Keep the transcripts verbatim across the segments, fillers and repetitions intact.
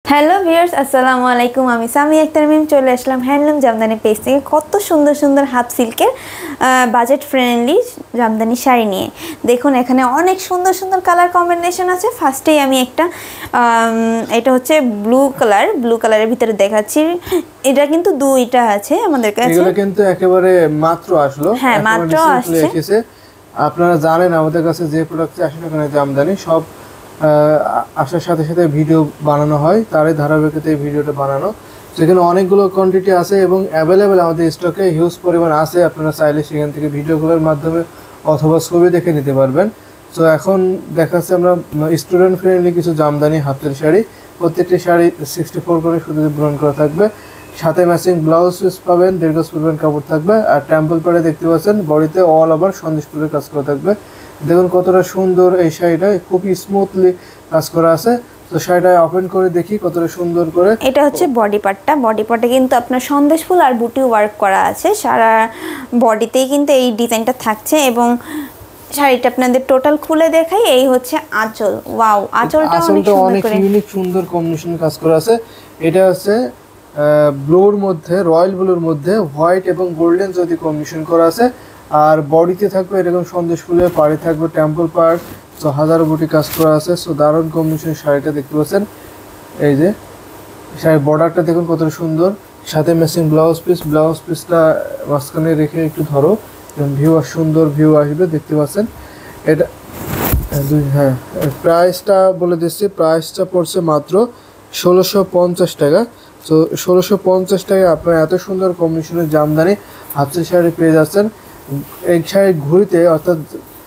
Hello viewers, আসসালামু আলাইকুম। আমি সামি আক্তার মিম চলে আসলাম হ্যান্ডলুম জামদানি পেজ থেকে কত সুন্দর সুন্দর হাফ সিল্কের বাজেট ফ্রেন্ডলি জামদানি শাড়ি নিয়ে। দেখুন এখানে অনেক সুন্দর সুন্দর কালার কম্বিনেশন আছে। ফার্স্টেই আমি একটা এটা হচ্ছে ব্লু কালার, ব্লু কালারের ভিতরে দেখাচ্ছি। এটা কিন্তু দুইটা আছে আমাদের কাছে, এগুলো কিন্তু একেবারে মাত্র আসলো। হ্যাঁ মাত্র আসছে। আপনারা জানেন আমাদের কাছে যে প্রোডাক্ট আসে না কেন জামদানি সব আসার সাথে সাথে ভিডিও বানানো হয়, তারই ধারাবাহিকতায় এই ভিডিওটা বানানো। সেখানে অনেকগুলো কোয়ান্টিটি আছে এবং অ্যাভেলেবেল আমাদের স্টকে হিউজ পরিমাণ আছে। আপনারা চাইলে সেখান থেকে ভিডিওগুলোর মাধ্যমে অথবা ছবি দেখে নিতে পারবেন। তো এখন দেখাচ্ছে আমরা স্টুডেন্ট ফ্রেন্ডলি কিছু জামদানি হাতের শাড়ি। প্রত্যেকটি শাড়ি সিক্সটি ফোর করে শুধু ব্রন করা থাকবে, সাথে ম্যাচিং ব্লাউজ পিস পাবেন, দেড় গজ পরিমাণ কাপড় থাকবে। আর টেম্পল পাড়ে দেখতে পাচ্ছেন বডিতে অল ওভার সন্দেশ ফুলের কাজ করা থাকবে। দেখুন কতটা সুন্দর এই শাড়িটা, খুবই স্মুথলি কাজ করা আছে। তো শাড়িটা ওপেন করে দেখি কতটা সুন্দর করে। এটা হচ্ছে বডি পার্টটা। বডি পার্টে কিন্তু আপনার সন্দেশ ফুল আর বুটি ওয়ার্ক করা আছে। সারা বডিতেই কিন্তু এই ডিজাইনটা থাকছে এবং শাড়িটা আপনাদের টোটাল খুলে দেখাই। এই হচ্ছে আঁচল। ওয়াও, আঁচলটা অনেক সুন্দর অনেক ইউনিক সুন্দর কম্বিনেশন কাজ করা আছে। এটা আছে ব্লুর মধ্যে, রয়্যাল ব্লুর মধ্যে হোয়াইট এবং গোল্ডেন যদি কম্বিনেশন করা আছে। আর বডিতে থাকবে এরকম সন্দেশ ফুলের, পাড়ে থাকবে টেম্পল পার্ট। সো হাজারো বুটি কাজ করা আছে। সো দারুণ কম্বিনেশন শাড়িটা দেখতে পাচ্ছেন। এই যে শাড়ির বর্ডারটা দেখুন কতটা সুন্দর, সাথে ম্যাচিং ব্লাউজ পিস। ব্লাউজ পিসটা মাঝখানে রেখে একটু ধরো, ভিউ আর সুন্দর ভিউ আসবে দেখতে পাচ্ছেন। এটা হ্যাঁ প্রাইসটা বলে দিচ্ছি, প্রাইসটা পড়ছে মাত্র ষোলোশো পঞ্চাশ টাকা। তো ষোলোশো পঞ্চাশ টাকায় আপনারা এত সুন্দর কম্বিনেশনের জামদানি হাতের শাড়ি পেয়ে যাচ্ছেন। এই শাড়ির ঘুরিতে অর্থাৎ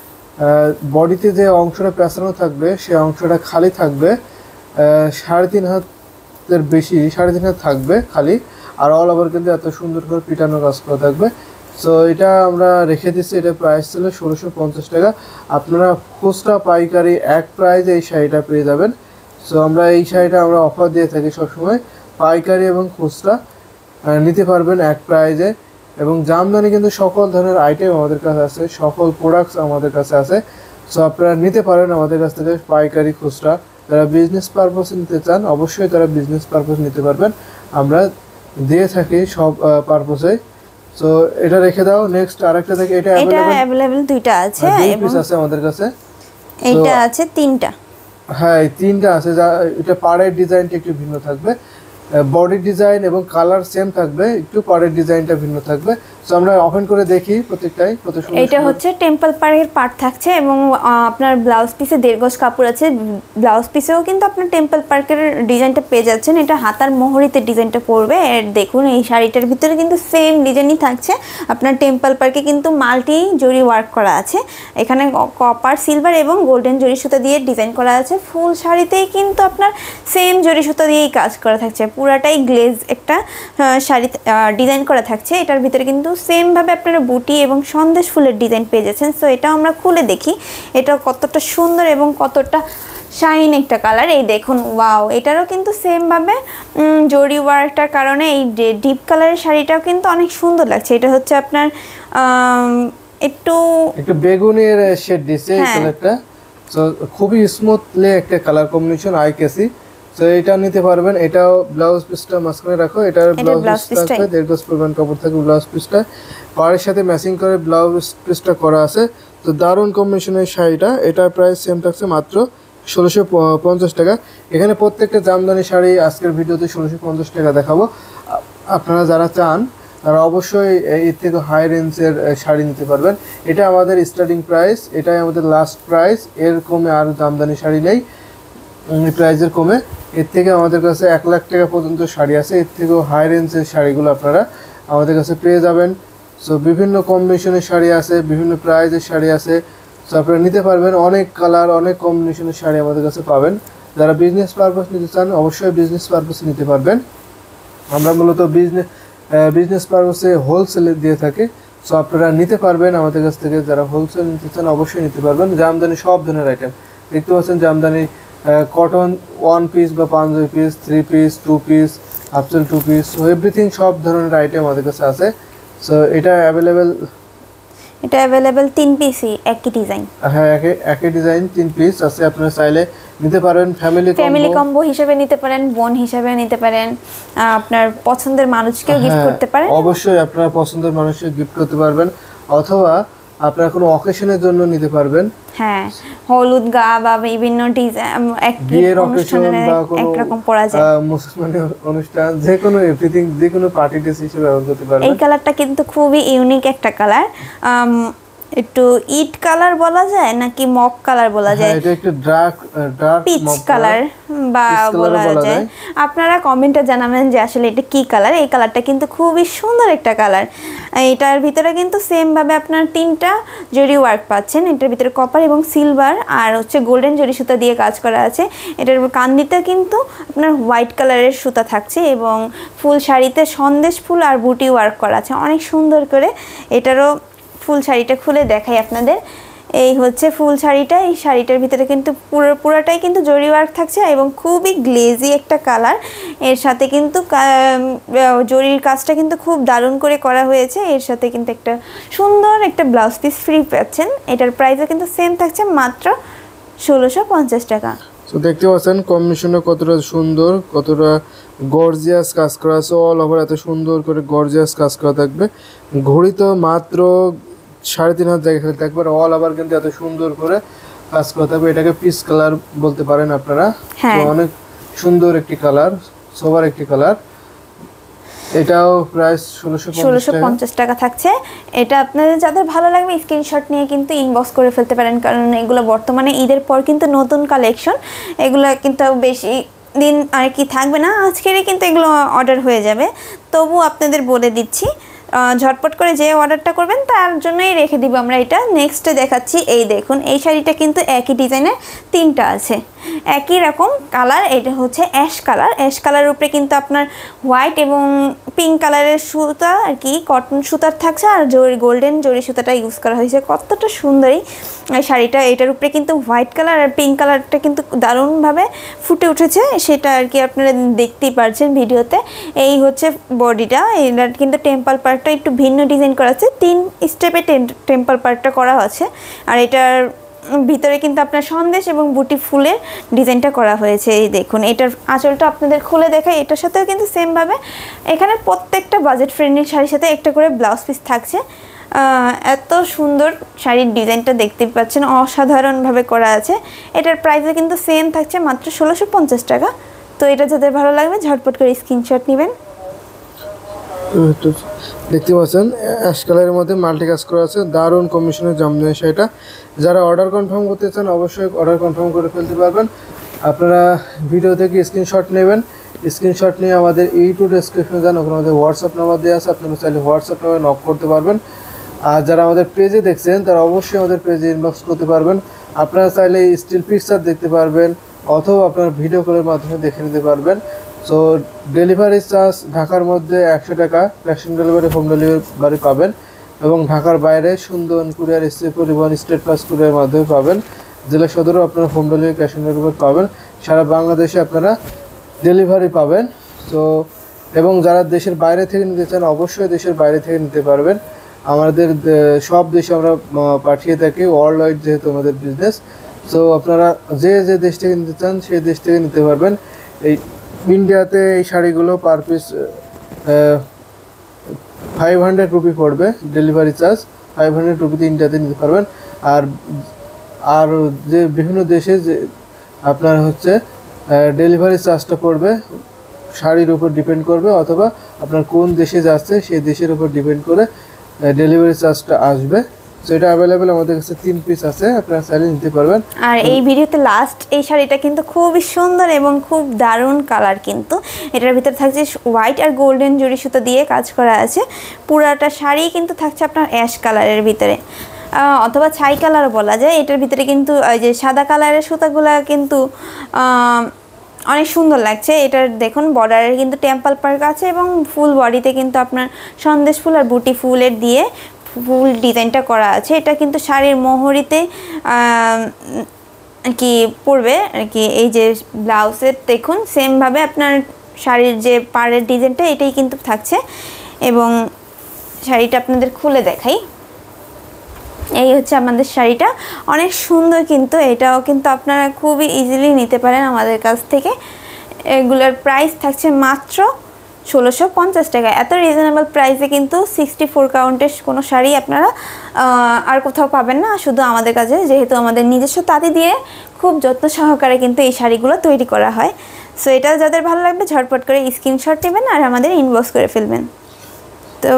বডিতে যে অংশটা পেঁচানো থাকবে সেই অংশটা খালি থাকবে, সাড়ে তিন হাতের বেশি, সাড়ে তিন হাত থাকবে খালি। আর অল ওভার কিন্তু এত সুন্দর করে পিটানো কাজ করা থাকবে। সো এটা আমরা রেখে দিচ্ছি, এটা প্রাইস ছিল ষোলোশো পঞ্চাশ টাকা। আপনারা খুচরা পাইকারি এক প্রাইজে এই শাড়িটা পেয়ে যাবেন। সো আমরা এই শাড়িটা আমরা অফার দিয়ে থাকি সবসময়, পাইকারি এবং খুচরা নিতে পারবেন এক প্রাইজে। এবং জামদানি কিন্তু সকল ধরনের আইটেম আমাদের কাছে আছে, সকল প্রোডাক্টস আমাদের কাছে আছে। সো আপনারা নিতে পারেন আমাদের কাছ থেকে পাইকারি খুচরা। যারা বিজনেস পারপাসে নিতে চান অবশ্যই তারা বিজনেস পারপাস নিতে পারবেন, আমরা দিয়ে থাকি সব পারপাসে। সো এটা রেখে দাও। নেক্সট আরেকটা থেকে, এটা अवेलेबल দুইটা আছে, দুই পিস আছে আমাদের কাছে। এটা আছে তিনটা। হ্যাঁ এই তিনটা আছে। যা এটা পাড়ের ডিজাইনটা একটু ভিন্ন থাকবে, বডি ডিজাইন এবং কালার সেম থাকবে, একটু পাড়ের ডিজাইনটা ভিন্ন থাকবে। সো আমরা ওপেন করে দেখি প্রত্যেকটাই কত সুন্দর। এটা হচ্ছে টেম্পল পাড়ের পার্ট থাকছে এবং আপনার ব্লাউজ পিসে দেড় গজ কাপড় আছে। ব্লাউজ পিসেও কিন্তু আপনার টেম্পল পার্কের ডিজাইনটা পেয়ে যাচ্ছেন। এটা হাতার মোহরিতে ডিজাইনটা পড়বে। এর দেখুন এই শাড়িটার ভিতরে কিন্তু সেম ডিজাইনই থাকছে। আপনার টেম্পল পার্কে কিন্তু মাল্টি জরি ওয়ার্ক করা আছে। এখানে কপার, সিলভার এবং গোল্ডেন জরি সুতা দিয়ে ডিজাইন করা আছে। ফুল শাড়িতেই কিন্তু আপনার সেম জরি সুতা দিয়েই কাজ করা থাকছে। পুরাটাই গ্লেজ একটা শাড়ি ডিজাইন করা থাকছে। এটার ভিতরে কিন্তু সেম ভাবে আপনারা বুটি এবং সন্দেশ ফুলের ডিজাইন পেয়ে যাচ্ছেন। সো এটা আমরা খুলে দেখি এটা কতটা সুন্দর এবং কতটা শাইন একটা কালার। এই দেখুন, ওয়াও, এটারও কিন্তু সেম ভাবে জরি ওয়ার্কটার কারণে এই ডিপ কালারের শাড়িটাও কিন্তু অনেক সুন্দর লাগছে। এটা হচ্ছে আপনার একটু একটু বেগুনের শেড দিছে এই কালারটা। সো খুবই স্মুথলি একটা কালার কম্বিনেশন, আই কেসি। তো এটা নিতে পারবেন। এটাও ব্লাউজ পিসটা মাঝখানে রাখো, এটার ব্লাউজ পিসটা থাকবে দেড় গজ পরিমাণ কাপড় থাকবে। ব্লাউজ পিসটা পাড়ের সাথে ম্যাচিং করে ব্লাউজ পিসটা করা আছে। তো দারুণ কম্বিনেশনের শাড়িটা, এটার প্রাইস সেম থাকছে মাত্র ষোলোশো পঞ্চাশ টাকা। এখানে প্রত্যেকটা জামদানি শাড়ি আজকের ভিডিওতে ষোলোশো পঞ্চাশ টাকা দেখাবো। আপনারা যারা চান তারা অবশ্যই এর থেকে হাই রেঞ্জের শাড়ি নিতে পারবেন। এটা আমাদের স্টার্টিং প্রাইস, এটাই আমাদের লাস্ট প্রাইস। এর কমে আর জামদানি শাড়ি নেই প্রাইজের কমে। এর থেকে আমাদের কাছে এক লাখ টাকা পর্যন্ত শাড়ি আছে, এর থেকেও হাই রেঞ্জের শাড়িগুলো আপনারা আমাদের কাছে পেয়ে যাবেন। সো বিভিন্ন কম্বিনেশনের শাড়ি আছে, বিভিন্ন প্রাইজের শাড়ি আছে। সো আপনারা নিতে পারবেন, অনেক কালার অনেক কম্বিনেশনের শাড়ি আমাদের কাছে পাবেন। যারা বিজনেস পারপাস নিতে চান অবশ্যই বিজনেস পারপাসে নিতে পারবেন। আমরা মূলত বিজনেস বিজনেস পারপাসে হোলসেলে দিয়ে থাকি। সো আপনারা নিতে পারবেন আমাদের কাছ থেকে। যারা হোলসেল নিতে চান অবশ্যই নিতে পারবেন। জামদানি সব ধরনের আইটেম দেখতে পাচ্ছেন, জামদানি কটন ওয়ান পিস বা Punjabi piece, three piece, two piece, আফসেল টু পিস, সো এভরিথিং সব ধরনের আইটেম আমাদের কাছে আছে। সো এটা অ্যাভেলেবেল। এটা अवेलेबल তিন পিসই একই ডিজাইন। হ্যাঁ একই একই ডিজাইন তিন পিস আছে, আপনারা চাইলে নিতে পারেন ফ্যামিলি কম্বো ফ্যামিলি কম্বো হিসেবে নিতে পারেন, বোন হিসেবে নিতে পারেন, আপনার পছন্দের মানুষকেও গিফট করতে পারেন। অবশ্যই আপনারা পছন্দের মানুষকে গিফট করতে পারবেন, অথবা আপনারা কোনো অকেশনের জন্য নিতে পারবেন। হ্যাঁ হলুদ গা বা বিভিন্ন ডিজাইন বিয়ের অকেশন বা কোনো একরকম পরা যায়, মুসলমানের অনুষ্ঠান যে কোনো এভরিথিং যে কোনো পার্টি ড্রেস হিসেবে ব্যবহার করতে পারবেন। এই কালারটা কিন্তু খুবই ইউনিক একটা কালার, একটু ইট কালার বলা যায় নাকি মক কালার বলা যায়, এটা একটু ডার্ক ডার্ক পিচ কালার বা বলা যায়। আপনারা কমেন্টে জানাবেন যে আসলে এটা কি কালার। এই কালারটা কিন্তু খুবই সুন্দর একটা কালার। এটার ভিতরে কিন্তু সেম ভাবে আপনার তিনটা জরি ওয়ার্ক পাচ্ছেন, এটার ভিতরে কপার এবং সিলভার আর হচ্ছে গোল্ডেন জরি সুতা দিয়ে কাজ করা আছে। এটার কান্দিতে কিন্তু আপনার হোয়াইট কালারের সুতা থাকছে এবং ফুল শাড়িতে সন্দেশ ফুল আর বুটি ওয়ার্ক করা আছে অনেক সুন্দর করে। এটারও ফুল শাড়িটা খুলে দেখাই আপনাদের। এই হচ্ছে ফুল শাড়িটা, এই শাড়িটার ভিতরে কিন্তু পুরো পুরোটাই কিন্তু জরি ওয়ার্ক থাকছে এবং খুবই গ্লেজি একটা কালার। এর সাথে কিন্তু জরির কাজটা কিন্তু খুব দারুণ করে করা হয়েছে। এর সাথে কিন্তু একটা সুন্দর একটা ব্লাউজ পিস ফ্রি পাচ্ছেন। এটার প্রাইসও কিন্তু সেম থাকছে মাত্র ষোলোশো পঞ্চাশ টাকা। তো দেখতে পাচ্ছেন কম্বিনেশনটা কতটা সুন্দর, কতটা গর্জিয়াস কাজ করা আছে, অল ওভার এত সুন্দর করে গর্জিয়াস কাজ করা থাকবে। ঘড়ি তো মাত্র সাড়ে তিন হাজার জায়গা খেলে থাকবে, অল ওভার কিন্তু এত সুন্দর করে কাজ করা থাকবে। এটাকে পিস কালার বলতে পারেন আপনারা, তো অনেক সুন্দর একটি কালার, সোবার একটি কালার। এটাও প্রাইস ষোলোশো পঞ্চাশ টাকা থাকছে। এটা আপনাদের যাদের ভালো লাগবে স্ক্রিনশট নিয়ে কিন্তু ইনবক্স করে ফেলতে পারেন, কারণ এগুলো বর্তমানে ঈদের পর কিন্তু নতুন কালেকশন, এগুলো কিন্তু বেশি দিন আর কি থাকবে না, আজকেরই কিন্তু এগুলো অর্ডার হয়ে যাবে। তবু আপনাদের বলে দিচ্ছি ঝটপট করে যে অর্ডারটা করবেন তার জন্যই রেখে দিব আমরা এটা। নেক্সটে দেখাচ্ছি, এই দেখুন এই শাড়িটা কিন্তু একই ডিজাইনের তিনটা আছে, একই রকম কালার। এটা হচ্ছে অ্যাশ কালার, অ্যাশ কালারের উপরে কিন্তু আপনার হোয়াইট এবং পিঙ্ক কালারের সুতা আর কি কটন সুতার থাকছে, আর জরি গোল্ডেন জরি সুতাটা ইউজ করা হয়েছে। কতটা সুন্দরই এই শাড়িটা। এটার উপরে কিন্তু হোয়াইট কালার আর পিঙ্ক কালারটা কিন্তু দারুণভাবে ফুটে উঠেছে, সেটা আর কি আপনারা দেখতেই পারছেন ভিডিওতে। এই হচ্ছে বডিটা, এটা কিন্তু টেম্পল পার্টটা একটু ভিন্ন ডিজাইন করা আছে, তিন স্টেপে টেম্পল পার্টটা করা আছে। আর এটার ভিতরে কিন্তু আপনার সন্দেশ এবং বুটি ফুলের ডিজাইনটা করা হয়েছে। এই দেখুন এটার আঁচলটা আপনাদের খুলে দেখাই, এটার সাথেও কিন্তু সেমভাবে এখানে প্রত্যেকটা বাজেট ফ্রেন্ডলি শাড়ির সাথে একটা করে ব্লাউজ পিস থাকছে। এত সুন্দর শাড়ির ডিজাইনটা দেখতে পাচ্ছেন, অসাধারণভাবে করা আছে। এটার প্রাইসে কিন্তু সেম থাকছে মাত্র ষোলোশো পঞ্চাশ টাকা। তো এটা যাদের ভালো লাগবে ঝটপট করে স্ক্রিনশট নেবেন। দেখতে পাচ্ছেন অ্যাশ কালারের মধ্যে মাল্টি কাজ করা আছে, দারুণ কম্বিনেশনের জামদানি শাড়িটা। যারা অর্ডার কনফার্ম করতে চান অবশ্যই অর্ডার কনফার্ম করে ফেলতে পারবেন। আপনারা ভিডিও থেকে স্ক্রিনশট নেবেন, স্ক্রিনশট নিয়ে আমাদের ইউটিউব ডেসক্রিপশনে যান, ওখানে আমাদের হোয়াটসঅ্যাপ নাম্বার দেওয়া আছে, আপনারা চাইলে হোয়াটসঅ্যাপ নাম্বারে নক করতে পারবেন। আর যারা আমাদের পেজে দেখছেন তারা অবশ্যই আমাদের পেজে ইনবক্স করতে পারবেন। আপনারা চাইলে স্টিল পিকচার দেখতে পারবেন অথবা আপনার ভিডিও কলের মাধ্যমে দেখে নিতে পারবেন। সো ডেলিভারি চার্জ ঢাকার মধ্যে একশো টাকা cash on delivery, home delivery পাবেন, এবং ঢাকার বাইরে Sundarban courier, state Paribahan, state plus courier মাধ্যমে পাবেন। জেলা সদরেও আপনারা home delivery, cash on delivery পাবেন। সারা বাংলাদেশে আপনারা ডেলিভারি পাবেন। সো এবং যারা দেশের বাইরে থেকে নিতে চান অবশ্যই দেশের বাইরে থেকে নিতে পারবেন। আমাদের সব দেশে আমরা পাঠিয়ে থাকি, ওয়ার্ল্ড ওয়াইড যেহেতু আমাদের বিজনেস। সো আপনারা যে যে দেশ থেকে নিতে চান সেই দেশ থেকে নিতে পারবেন। এই ইন্ডিয়াতে এই শাড়িগুলো per piece five hundred rupee পড়বে ডেলিভারি চার্জ, ফাইভ হান্ড্রেড রুপিতে ইন্ডিয়াতে নিতে পারবেন। আর আর যে বিভিন্ন দেশে যে আপনার হচ্ছে ডেলিভারি চার্জটা পড়বে শাড়ির উপর ডিপেন্ড করবে, অথবা আপনার কোন দেশে যাচ্ছে সেই দেশের উপর ডিপেন্ড করে ডেলিভারি চার্জটা আসবে। সো এটা অ্যাভেলেবেল আমাদের কাছে তিন পিস আছে, আপনারা চাইলে নিতে পারবেন। আর এই ভিডিওতে লাস্ট এই শাড়িটা কিন্তু খুবই সুন্দর এবং খুব দারুণ কালার। কিন্তু এটার ভিতরে থাকছে হোয়াইট আর গোল্ডেন জরি সুতো দিয়ে কাজ করা আছে। পুরাটা শাড়ি কিন্তু থাকছে আপনার অ্যাশ কালারের ভিতরে, অথবা ছাই কালারও বলা যায়। এটার ভিতরে কিন্তু ওই যে সাদা কালারের সুতাগুলো কিন্তু অনেক সুন্দর লাগছে। এটার দেখুন বর্ডারের কিন্তু টেম্পল পার্ক আছে এবং ফুল বডিতে কিন্তু আপনার সন্দেশ ফুল আর বুটি ফুলের দিয়ে ফুল ডিজাইনটা করা আছে। এটা কিন্তু শাড়ির মোহরিতে আর কি পড়বে আর কি। এই যে ব্লাউজের দেখুন সেমভাবে আপনার শাড়ির যে পাড়ের ডিজাইনটা এটাই কিন্তু থাকছে। এবং শাড়িটা আপনাদের খুলে দেখাই, এই হচ্ছে আমাদের শাড়িটা, অনেক সুন্দর কিন্তু, এটাও কিন্তু আপনারা খুবই ইজিলি নিতে পারেন আমাদের কাছ থেকে। এগুলোর প্রাইস থাকছে মাত্র ষোলোশো পঞ্চাশ টাকা। এত রিজনেবল প্রাইসে কিন্তু সিক্সটি ফোর কাউন্টের কোনো শাড়ি আপনারা আর কোথাও পাবেন না, শুধু আমাদের কাছে, যেহেতু আমাদের নিজস্ব তাঁতি দিয়ে খুব যত্ন সহকারে কিন্তু এই শাড়িগুলো তৈরি করা হয়। সো এটা যাদের ভালো লাগবে ঝটপট করে স্ক্রিনশট নেবেন আর আমাদের ইনবক্স করে ফেলবেন। তো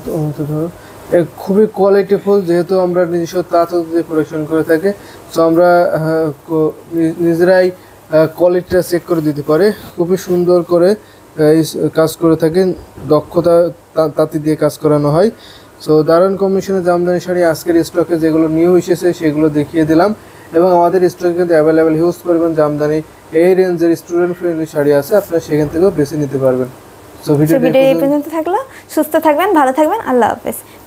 খুবই কোয়ালিটিফুল, যেহেতু আমরা নিজস্ব তাঁত দিয়ে প্রোডাকশন করে থাকি, সো আমরা নিজেরাই কোয়ালিটিটা চেক করে দিতে পারে, খুবই সুন্দর করে কাজ করে থাকেন, দক্ষতা তাঁতি দিয়ে কাজ করানো হয়। সো দারুণ কমিশনের জামদানি শাড়ি আজকের স্টকে যেগুলো নিউ এসেছে সেগুলো দেখিয়ে দিলাম, এবং আমাদের স্টকে কিন্তু অ্যাভেলেবেল হিউজ পরিমাণ জামদানি এই রেঞ্জের স্টুডেন্ট ফ্রেন্ডলি শাড়ি আছে, আপনারা সেখান থেকেও বেছে নিতে পারবেন। সো ভিডিও এই পর্যন্ত থাকলো, সুস্থ থাকবেন, ভালো থাকবেন, আল্লাহ হাফেজ।